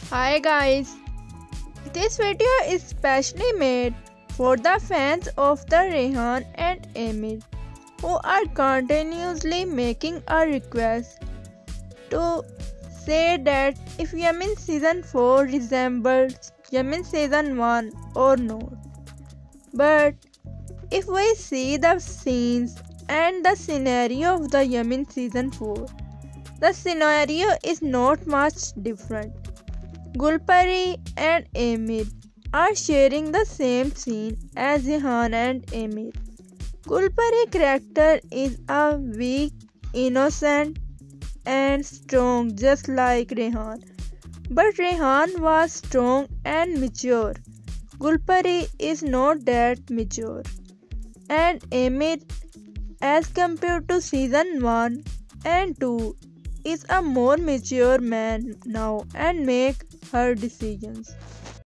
Hi guys, this video is specially made for the fans of the Rehan and Amir who are continuously making a request to say that if Yamin season 4 resembles Yamin season 1 or not. But if we see the scenes and the scenario of the Yamin season 4, the scenario is not much different. Gulpari and Amir are sharing the same scene as Rehan and Amir. Gulpari character is a weak, innocent and strong just like Rehan. But Rehan was strong and mature. Gulpari is not that mature. And Amir, as compared to season 1 and 2, is a more mature man now and make her decisions.